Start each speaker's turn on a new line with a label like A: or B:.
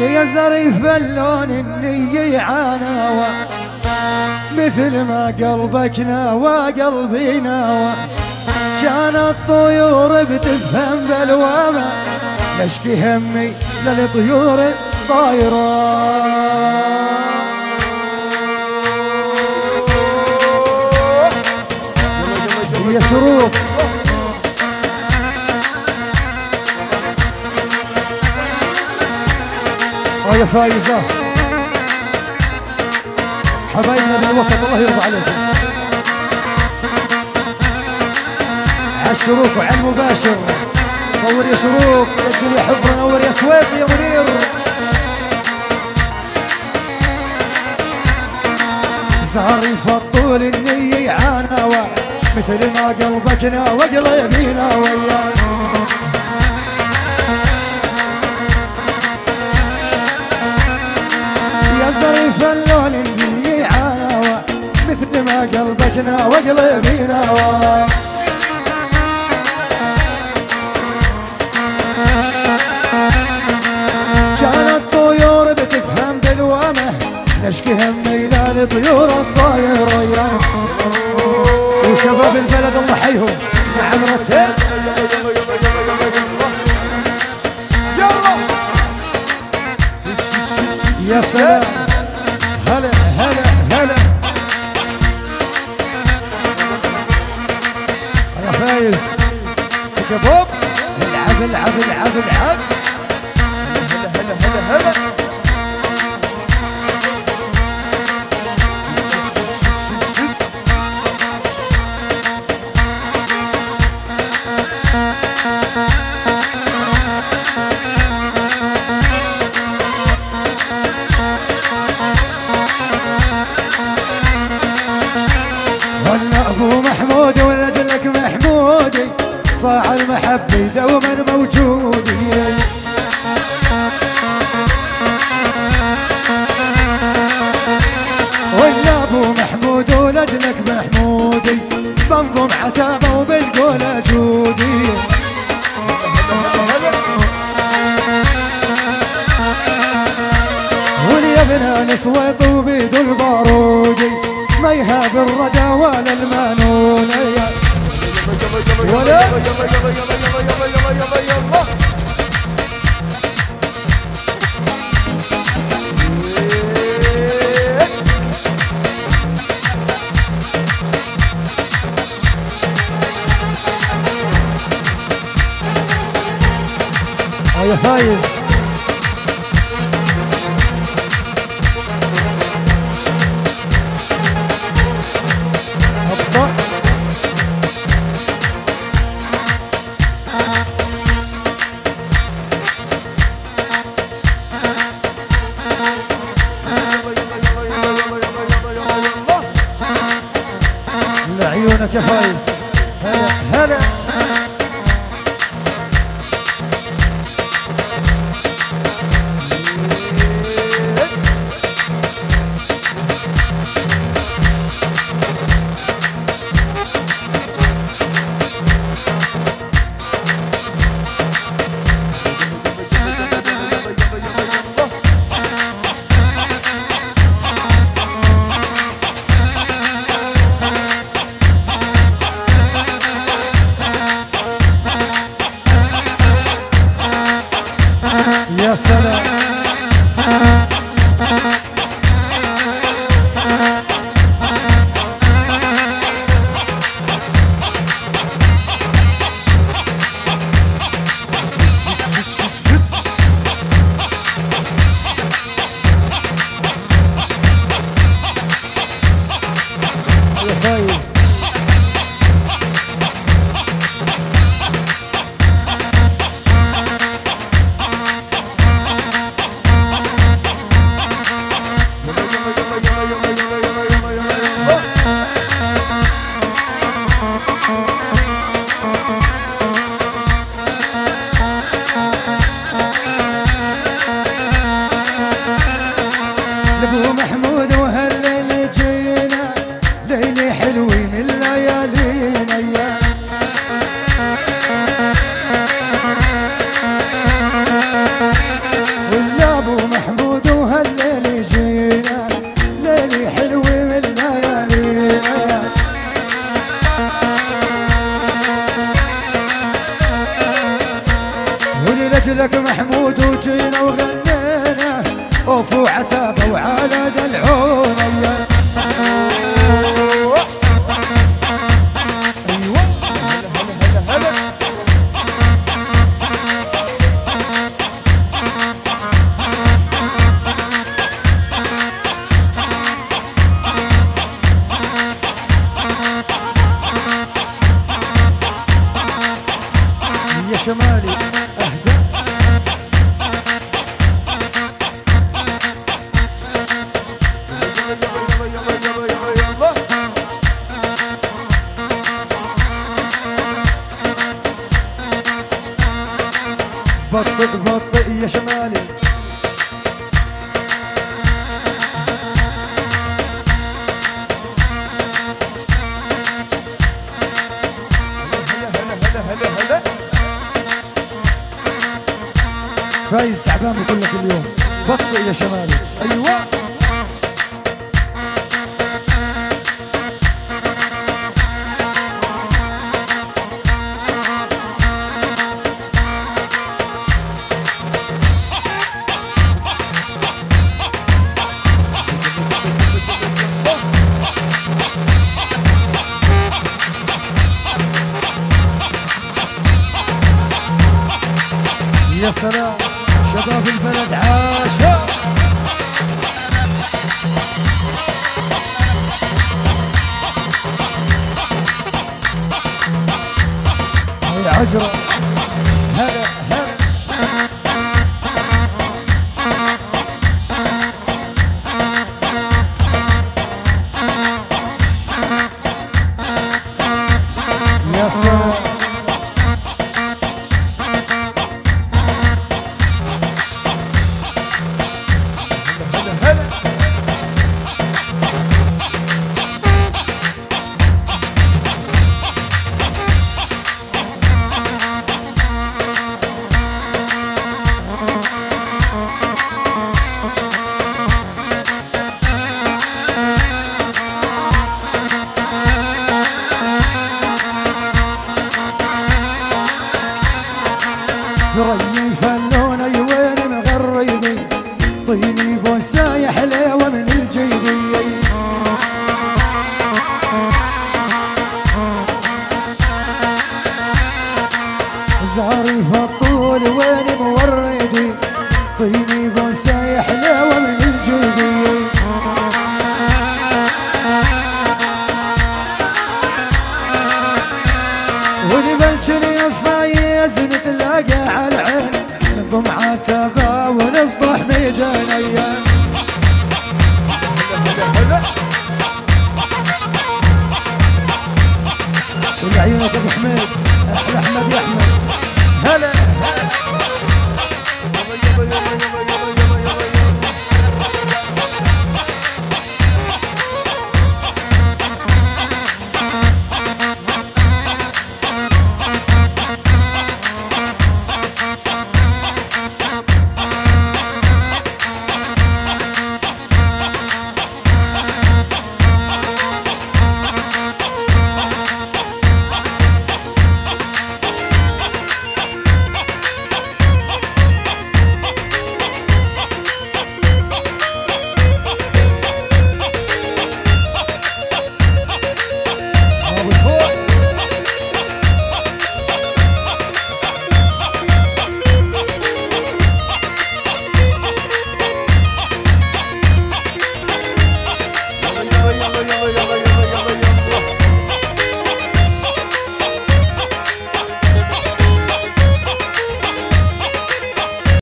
A: يا زريف اللون النية عاناوى مثل ما قلبك ناوى قلبي ناوى. كانت الطيور بتفهم بلوامة نشكي همي للطيور طايرة. يا شروق يا فايزة حبايبنا بالوسط الله يرضى عليكم. عالشروق وعلى المباشر صور يا شروق سجل يا حب نور يا سويف يا منير. زهريف الطول النية عاناوى مثل ما قلبك ناوى قلبي ناوى. يا زريف اللون النية عاناوى مثل ما قلبك ناوى قلبي ناوى. كانت طيور بتفهم بالوامه نشكي همي لطيور الطايرة. وشباب البلد الله حيهم نعم رتب. يا سلام هلا هلا هلا يا فايز سكبوب العب العب العب العب. هلا هلا هلا هلا أبو محمود ورجلك محمودي صاع المحبة دوما موجودي. ويا أبو محمود ولجلك محمودي بنظم عتابة وبالقولة جودي. واليبنى نسويط وبيد البارودي ما يهاب الرجا ولا المانون ولا يا فايز لعيونك يا فايز. هلا هلا يا سلام يا فايز لابو محمود وهالليل جينا ليلي حلوي من ليالينا. ولا ابو لك محمود وجينا وغنينا وفو عتابه وعلى دلعون. يا شمالي اهدى بطئ بطئ يا شمالي. فايز تعبان بقول لك اليوم بطئ يا شمالي. ايوه يا سلام شباب البلد عاشوا. هاي عجرة هلا هلا. يا سلام زري فنونة وين مغربي طيني بوسايا حليوة من الجيبي. زهري فالطول وين موردي طيني بوسايا حليوة من الجيبي. ونبلشني فايز نتلاقى على العين نقوم عتبة ونصطح ميجانيا. والعيونك ابو حميد احلى احمد يا احمد.